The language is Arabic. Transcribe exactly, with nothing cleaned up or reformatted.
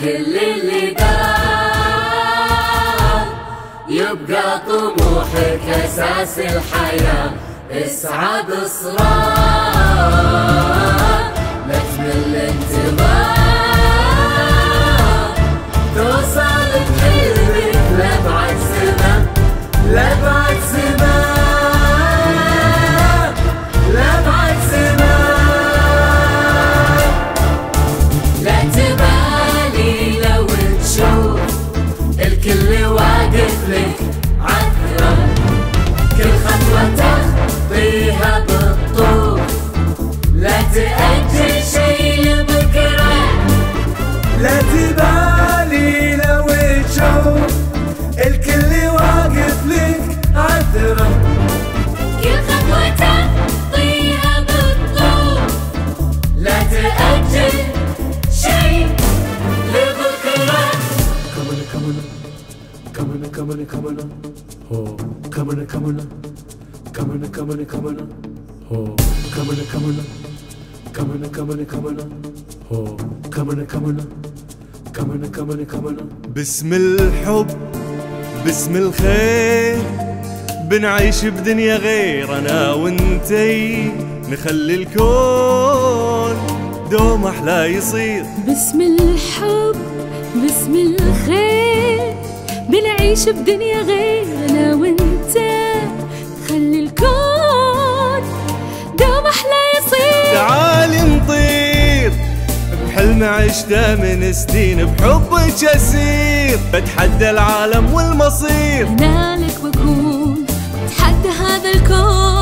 كل اللي دار، يبقى طموحك اساس الحياة. اسعى بإصرار لا تمل الانتظار، توصل بحلمك لأبعد سما، لأبعد سما، لأبعد سما. لا تبالي لو تشوف الكل واقف لك عثره، كل خطوه تخطيها بتطوف، لا تأجل شي لبكره. لا تبالي لو تشوف الكل واقف لك عثره، كل خطوه تخطيها بتطوف، لا تأجل شي لبكره. Coming, coming, coming, oh, coming, coming, coming, coming, coming, oh, coming, coming, coming, coming, coming, oh, coming, coming, coming, coming, coming. باسم الحب باسم الخير بنعيش بدنيا غير انا وانتي، نخلي الكون دوم احلى يصير. باسم الحب باسم الخير بنعيش بدنيا غير انا وانت، خلي الكون دوم احلى يصير. تعالي نطير بحلم عشته من سنين، بحبك اسير بتحدى العالم والمصير. هنالك بكون بتحدى هذا الكون.